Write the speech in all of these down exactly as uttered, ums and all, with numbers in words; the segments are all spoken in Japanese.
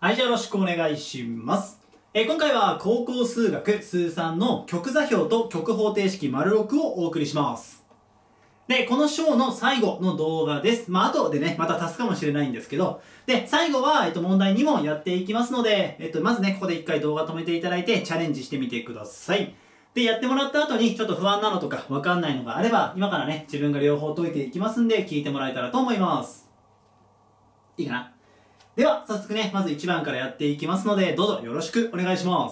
はい、じゃあよろしくお願いします。えー、今回は高校数学数さんの極座標と極方程式 ⑥ をお送りします。で、この章の最後の動画です。まあ、後でね、また足すかもしれないんですけど、で、最後は、えっと、問題に問やっていきますので、えっと、まずね、ここで一回動画止めていただいて、チャレンジしてみてください。で、やってもらった後に、ちょっと不安なのとか、わかんないのがあれば、今からね、自分が両方解いていきますんで、聞いてもらえたらと思います。いいかな？では、早速ね、まずいちばんからやっていきますので、どうぞよろしくお願いします。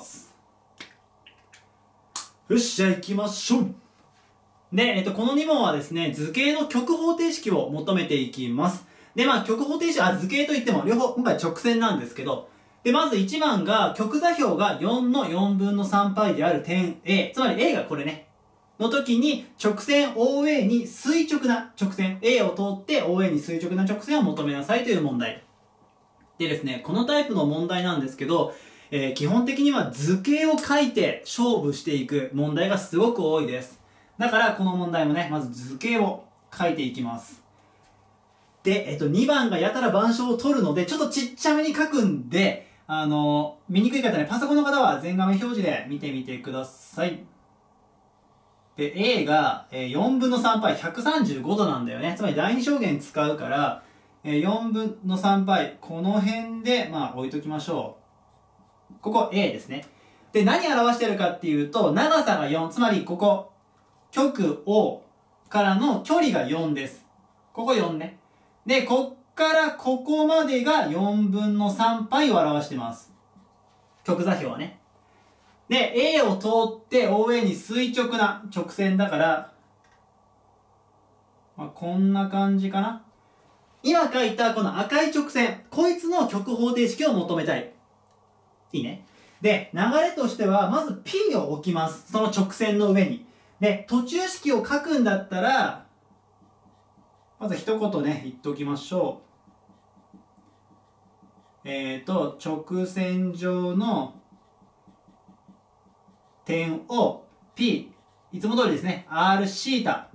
よし、じゃあ行きましょう。で、えっと、このに問はですね、図形の極方程式を求めていきます。で、まあ、極方程式、あ、図形といっても、両方、今回直線なんですけど、で、まずいちばんが、極座標がよんのよんぶんのさんパイである点 A、つまり A がこれね、の時に、直線 オーエー に垂直な直線、A を通って オーエー に垂直な直線を求めなさいという問題。でですね、このタイプの問題なんですけど、えー、基本的には図形を書いて勝負していく問題がすごく多いです。だからこの問題もね、まず図形を書いていきます。で、えっと、にばんがやたら板書を取るので、ちょっとちっちゃめに書くんで、あのー、見にくい方ね、パソコンの方は全画面表示で見てみてください。で、A がよんぶんのさんパイ、ひゃくさんじゅうごどなんだよね。つまり第二象限使うから、よんぶんのさんパイ、この辺で、まあ置いときましょう。ここ A ですね。で、何表してるかっていうと、長さがよん、つまりここ、極 O からの距離がよんです。ここよんね。で、こっからここまでがよんぶんのさんパイを表してます。極座標はね。で、A を通って オーエー に垂直な直線だから、まあ、こんな感じかな。今書いたこの赤い直線、こいつの極方程式を求めたい。いいね。で、流れとしては、まず P を置きます。その直線の上に。で、途中式を書くんだったら、まず一言ね、言っておきましょう。えっと、直線上の点を P、いつも通りですね、Rθ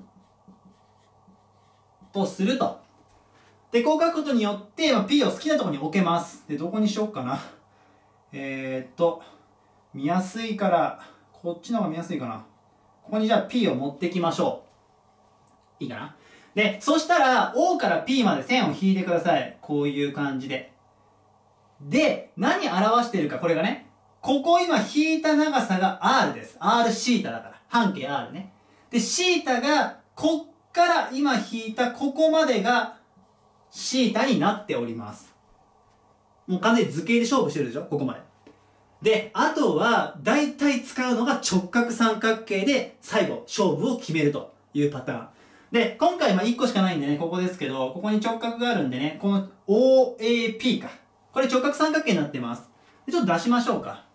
とすると。で、こう書くことによって、まあ、P を好きなところに置けます。で、どこにしようかな。えー、っと、見やすいから、こっちの方が見やすいかな。ここにじゃあ P を持ってきましょう。いいかな。で、そしたら O から P まで線を引いてください。こういう感じで。で、何表してるか、これがね、ここ今引いた長さが R です。Rθ だから。半径 R ね。で、θ が、こっから今引いたここまでがθ になっております。もう完全に図形で勝負してるでしょ、ここまで。で、あとは、大体使うのが直角三角形で最後、勝負を決めるというパターン。で、今回まあいっこしかないんでね、ここですけど、ここに直角があるんでね、この オーエーピー か。これ直角三角形になってます。で、ちょっと出しましょうか。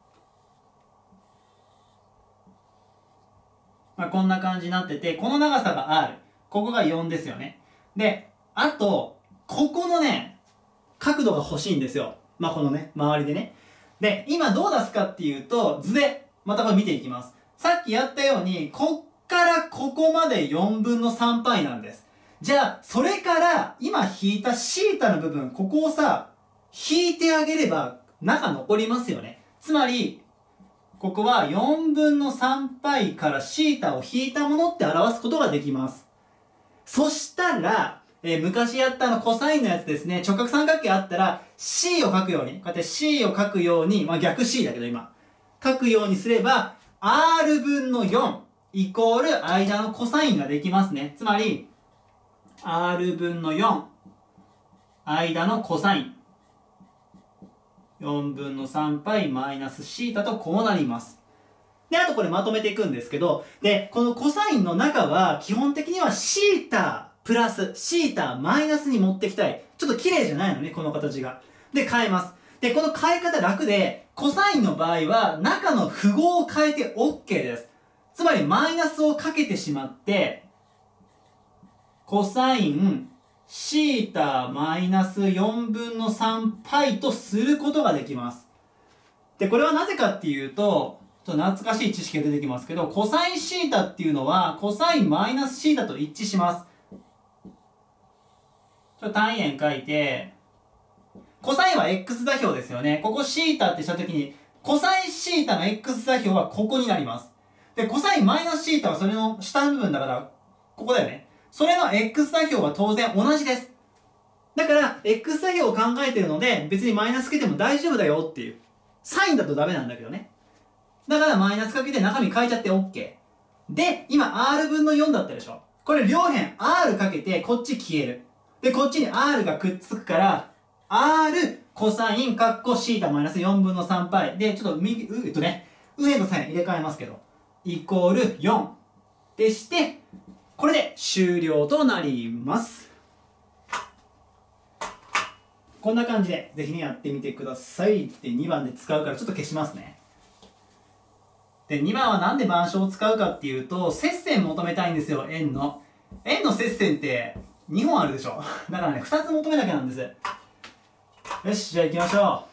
まあこんな感じになってて、この長さが R。ここがよんですよね。で、あと、ここのね、角度が欲しいんですよ。まあこのね、周りでね。で、今どう出すかっていうと、図で、またこれ見ていきます。さっきやったように、こっからここまでよんぶんのさんパイなんです。じゃあ、それから、今引いた θ の部分、ここをさ、引いてあげれば、中残りますよね。つまり、ここはよんぶんのさんパイから θ を引いたものって表すことができます。そしたら、えー、昔やったあのコサインのやつですね、直角三角形あったら C を書くように、こうやって C を書くように、まあ逆 C だけど今、書くようにすれば R 分のよんイコール間のコサインができますね。つまり R 分のよん間のコサインよんぶんのさんパイマイナス θ とこうなります。で、あとこれまとめていくんですけど、で、このコサインの中は基本的には θプラス、θ マイナスに持ってきたい。ちょっと綺麗じゃないのね、この形が。で、変えます。で、この変え方楽で、コサインの場合は、中の符号を変えて OK です。つまり、マイナスをかけてしまって、コサイン、θ マイナスよんぶんのさんパイとすることができます。で、これはなぜかっていうと、ちょっと懐かしい知識が出てきますけど、コサイン θ っていうのは、コサインマイナス θ と一致します。単位円書いて、 コサインは x 座標ですよね。ここシータってしたときに、コサインシータの x 座標はここになります。で、コサインマイナスシータはそれの下の部分だから、ここだよね。それの x 座標は当然同じです。だから、x 座標を考えてるので、別にマイナスつけても大丈夫だよっていう。サインだとダメなんだけどね。だからマイナスかけて中身変えちゃって OK。で、今 R 分のよんだったでしょ。これ両辺 R かけてこっち消える。で、こっちに R がくっつくから、R コサインカッコシータマイナスよんぶんのさんパイ。で、ちょっと右、う、えっとね、右辺とサイン入れ替えますけど、イコールよんでして、これで終了となります。こんな感じで、ぜひね、やってみてください。で、にばんで使うからちょっと消しますね。で、にばんはなんで板書を使うかっていうと、接線求めたいんですよ、円の。円の接線ってにほんあるでしょ。だからね、ふたつ求めなきゃなんです。よし、じゃあ行きましょう。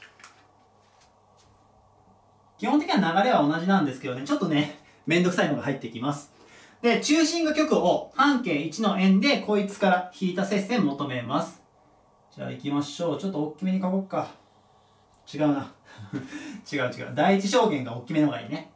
基本的な流れは同じなんですけどね、ちょっとね、めんどくさいのが入ってきます。で、中心が極を半径いちの円で、こいつから引いた接線求めます。じゃあ行きましょう。ちょっと大きめに書こうか。違うな。違う違う。第一象限が大きめの方がいいね。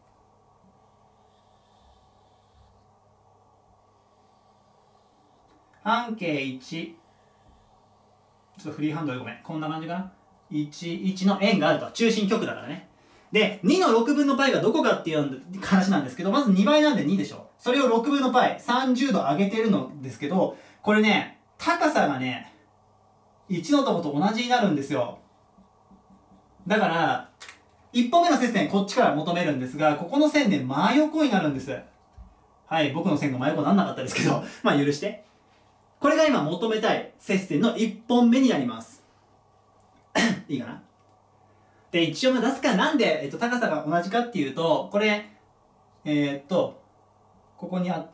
半径いち。ちょっとフリーハンドでごめん。こんな感じかな。いち、いちの円があると。中心極だからね。で、にのろくぶんの π がどこかっていう話なんですけど、まずにばいなんでにでしょ。それをろくぶんの π、さんじゅうど上げてるのですけど、これね、高さがね、いちのとこと同じになるんですよ。だから、いっぽんめの接線こっちから求めるんですが、ここの線で真横になるんです。はい、僕の線が真横にならなかったですけど、まあ許して。これが今求めたい接線のいっぽんめになります。いいかな。で、一応出すからなんで、えっと、高さが同じかっていうと、これ、えー、っと、ここにあって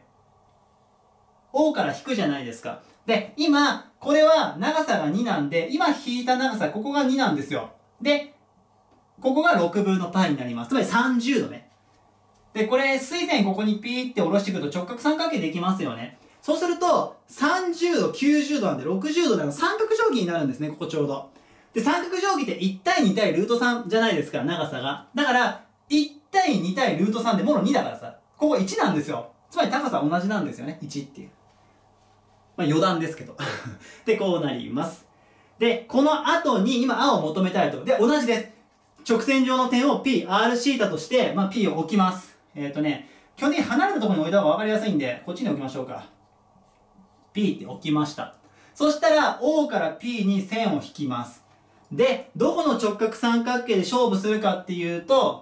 、O から引くじゃないですか。で、今、これは長さがになんで、今引いた長さ、ここがになんですよ。で、ここがろくぶんの π になります。つまりさんじゅうどね。で、これ、水線ここにピーって下ろしていくと直角三角形できますよね。そうすると、さんじゅうど、きゅうじゅうどなんでろくじゅうどでの三角定規になるんですね、ここちょうど。で、三角定規っていち対に対ルートさんじゃないですか、長さが。だから、いち対に対ルートさんでもろにだからさ、ここいちなんですよ。つまり高さ同じなんですよね、いちっていう。まあ余談ですけど。で、こうなります。で、この後に今、青を求めたいと。で、同じです。直線上の点を P、R シータとして、まあ、P を置きます。えっとね、基本的に離れたところに置いた方が分かりやすいんで、こっちに置きましょうか。P って置きました。そしたら、O から P に線を引きます。で、どこの直角三角形で勝負するかっていうと、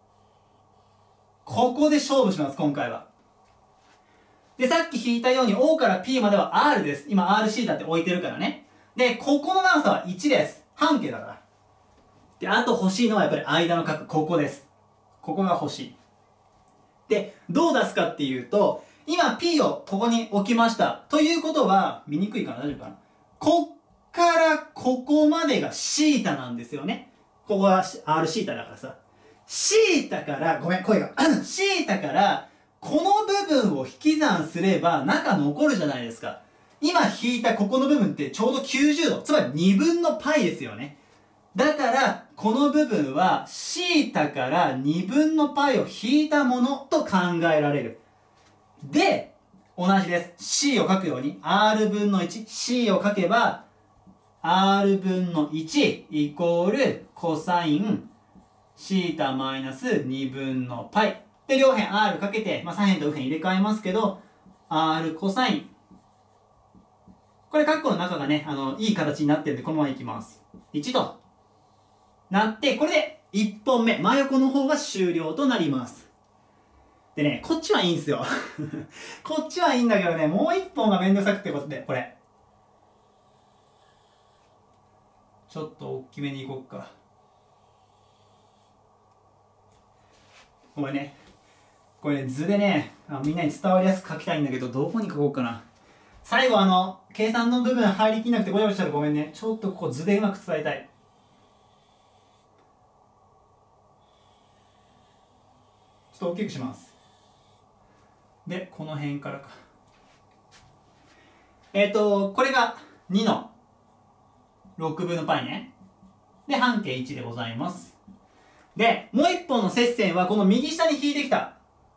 ここで勝負します、今回は。で、さっき引いたように O から P までは R です。今 R シータって置いてるからね。で、ここの長さはいちです。半径だから。で、あと欲しいのはやっぱり間の角、ここです。ここが欲しい。で、どう出すかっていうと、今 P をここに置きました。ということは、見にくいかな大丈夫かなこっからここまでがシータなんですよね。ここが R シータだからさ。シータから、ごめん、声が。シータから、この部分を引き算すれば中残るじゃないですか。今引いたここの部分ってちょうどきゅうじゅうど。つまりにぶんの π ですよね。だから、この部分は、シータからにぶんの π を引いたものと考えられる。で、同じです。C を書くように、R 分のいち、C を書けば、R 分のいちイコールコサインシータマイナスにぶんの π。で、両辺 R かけて、まあ、左辺と右辺入れ替えますけど、R コサイン。これ、カッコの中がね、あの、いい形になってるんで、このままいきます。いちと。なって、これでいっぽんめ、真横の方が終了となります。でね、こっちはいいんすよ。こっちはいいんだけどね、もういっぽんがめんどくさくてことで、これ。ちょっと大きめにいこっか。これね、これね、図でね、あみんなに伝わりやすく書きたいんだけど、どこに書こうかな。最後あの、計算の部分入りきんなくてごちゃごちゃしたらごめんね。ちょっとここ図でうまく伝えたい。ちょっと大きくします。で、この辺からか。えっと、これがにのろくぶんの π ね。で、半径いちでございます。で、もう一本の接線はこの右下に引いてきた。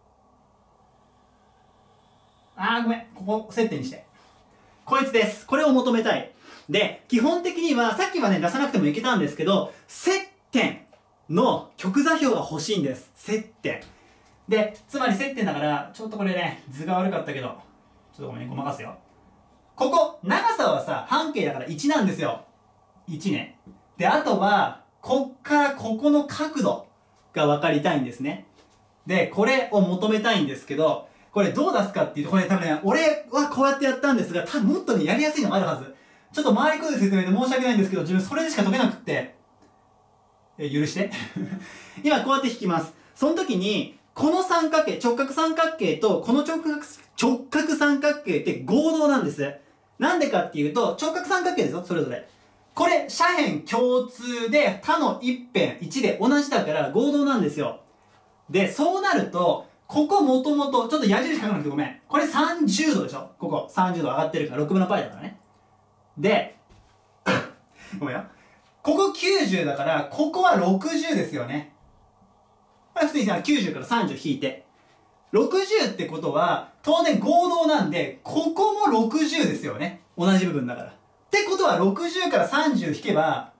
あー、ごめん。ここ、接点にして。こいつです。これを求めたい。で、基本的には、さっきはね、出さなくてもいけたんですけど、接点の極座標が欲しいんです。接点。で、つまり接点だから、ちょっとこれね、図が悪かったけど、ちょっとごめんね、ごまかすよ。ここ、長さはさ、半径だからいちなんですよ。いちね。で、あとは、こっからここの角度が分かりたいんですね。で、これを求めたいんですけど、これどう出すかっていうと、これ多分ね、俺はこうやってやったんですが、多分もっとね、やりやすいのがあるはず。ちょっと回りくどい説明で申し訳ないんですけど、自分それでしか解けなくって、え、許して。今こうやって引きます。その時に、この三角形、直角三角形と、この直角、直角三角形って合同なんです。なんでかっていうと、直角三角形ですよ、それぞれ。これ、斜辺共通で、他の一辺いちで同じだから合同なんですよ。で、そうなると、ここもともと、ちょっと矢印書かなくてごめん。これさんじゅうどでしょ、ここ。さんじゅうど上がってるから、ろくぶんの π だからね。で、ごめんよ。ここきゅうじゅうだから、ここはろくじゅうですよね。これ普通にさ、きゅうじゅうからさんじゅう引いて。ろくじゅうってことは、当然合同なんで、ここもろくじゅうですよね。同じ部分だから。ってことは、ろくじゅうからさんじゅう引けば、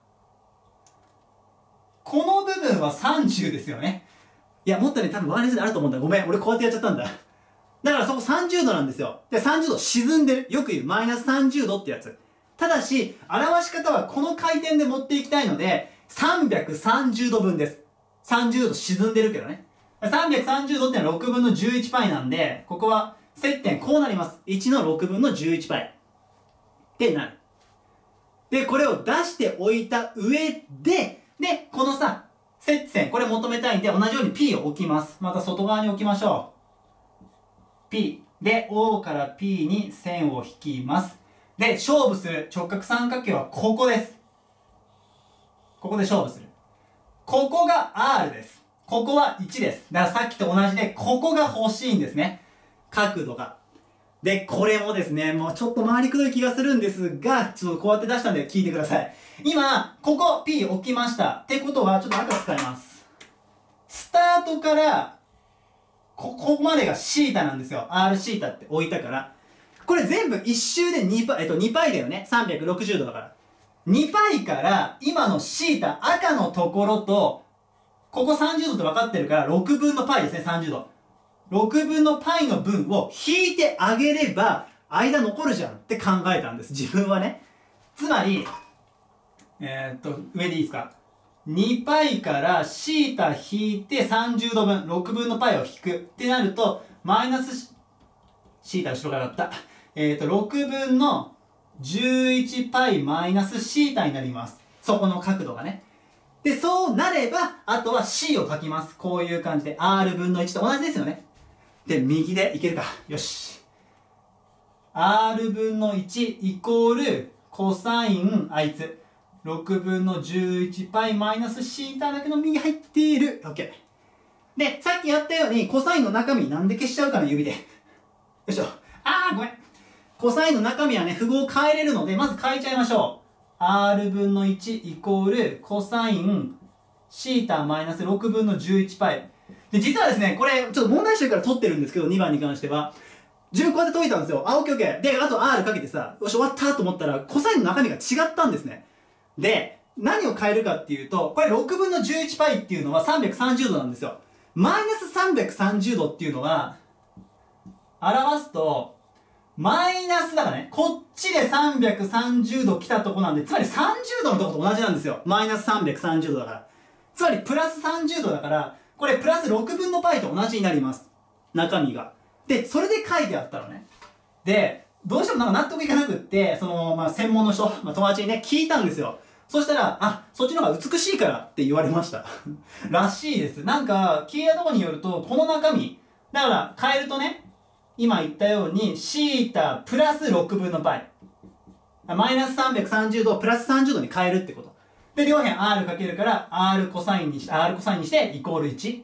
この部分はさんじゅうですよね。いや、もっとね、多分ワイヤレスであると思うんだ。ごめん、俺こうやってやっちゃったんだ。だからそこさんじゅうどなんですよ。で、さんじゅうど沈んでる。よく言う、マイナスさんじゅうどってやつ。ただし、表し方はこの回転で持っていきたいので、さんびゃくさんじゅうどぶんです。さんじゅうど沈んでるけどね。さんびゃくさんじゅうどってのはろくぶんのじゅういち π なんで、ここは接点こうなります。いちのろくぶんのじゅういち π。ってなる。で、これを出しておいた上で、で、このさ、接線、これ求めたいんで、同じように P を置きます。また外側に置きましょう。P。で、O から P に線を引きます。で、勝負する直角三角形はここです。ここで勝負する。ここが R です。ここはいちです。だからさっきと同じで、ここが欲しいんですね。角度が。で、これもですね、もうちょっと回りくどい気がするんですが、ちょっとこうやって出したんで聞いてください。今、ここ P 置きました。ってことは、ちょっと赤使います。スタートから、ここまでがシータなんですよ。R シータって置いたから。これ全部一周で 2π、えっと 2π だよね。さんびゃくろくじゅうどだから。にパイ から今のシータ赤のところと、ここさんじゅうどって分かってるからろくぶんの π ですね、さんじゅうど。ろくぶんの π の分を引いてあげれば、間残るじゃんって考えたんです、自分はね。つまり、えー、っと、上でいいですか。にパイ からシータ引いてさんじゅうどぶん、ろくぶんの π を引くってなると、マイナス、シータ後ろからだった。えー、っと、ろくぶんの じゅういちパイ マイナスシータになります。そこの角度がね。で、そうなれば、あとは C を書きます。こういう感じで R 分のいちと同じですよね。で、右でいけるか。よし。R 分のいちイコールコサインあいつ。ろくぶんのじゅういちパイ マイナスシータだけど右入っている。OK。で、さっきやったようにコサインの中身なんで消しちゃうかな、指で。よいしょ。あー、ごめん。コサインの中身はね、符号変えれるので、まず変えちゃいましょう。R 分のいちイコールコサインシータマイナスろくぶんのじゅういちパイ。で、実はですね、これ、ちょっと問題集から取ってるんですけど、にばんに関しては。自分こうやって解いたんですよ。あ、オッケーオッケー。で、あと R かけてさ、よし、終わったと思ったら、コサインの中身が違ったんですね。で、何を変えるかっていうと、これろくぶんのじゅういちパイっていうのはさんびゃくさんじゅうどなんですよ。マイナスさんびゃくさんじゅうどっていうのは、表すと、マイナスだからね、こっちでさんびゃくさんじゅうど来たとこなんで、つまりさんじゅうどのとこと同じなんですよ。マイナスさんびゃくさんじゅうどだから。つまりプラスさんじゅうどだから、これプラスろくぶんの π と同じになります。中身が。で、それで書いてあったのね。で、どうしてもなんか納得いかなくって、その、まあ、専門の人、まあ、友達にね、聞いたんですよ。そしたら、あ、そっちの方が美しいからって言われました。らしいです。なんか、聞いたところによると、この中身、だから変えるとね、今言ったように、シータプラスろくぶんの π。マイナスさんびゃくさんじゅうどをプラスさんじゅうどに変えるってこと。で、両辺 R かけるから、R コサインにして、R コサインにして、イコールいち。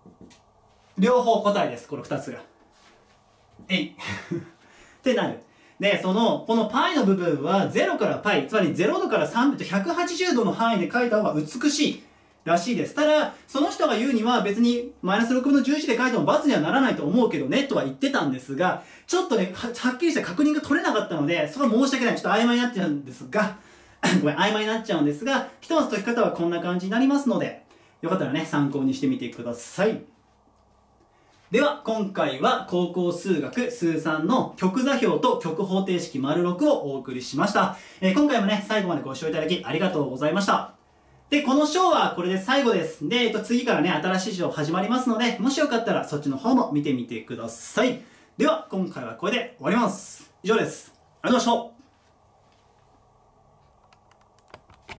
両方答えです、このふたつが。えい。ってなる。 で、その、この π の部分はゼロから π、つまりゼロどからさんびょうとひゃくはちじゅうどの範囲で書いた方が美しいらしいです。ただ、その人が言うには別にマイナスろくぶんのじゅういちで書いても×にはならないと思うけどね、とは言ってたんですが、ちょっとね、は, はっきりした確認が取れなかったので、それは申し訳ない。ちょっと曖昧になっちゃうんですが、ごめん、曖昧になっちゃうんですが、ひとまず解き方はこんな感じになりますので、よかったらね、参考にしてみてください。では、今回は高校数学数さんの極座標と極方程式 ⑥ をお送りしました。えー、今回もね、最後までご視聴いただきありがとうございました。で、この章はこれで最後です。で、えっと、次からね、新しい章始まりますので、もしよかったらそっちの方も見てみてください。では、今回はこれで終わります。以上です。ありがとうございました。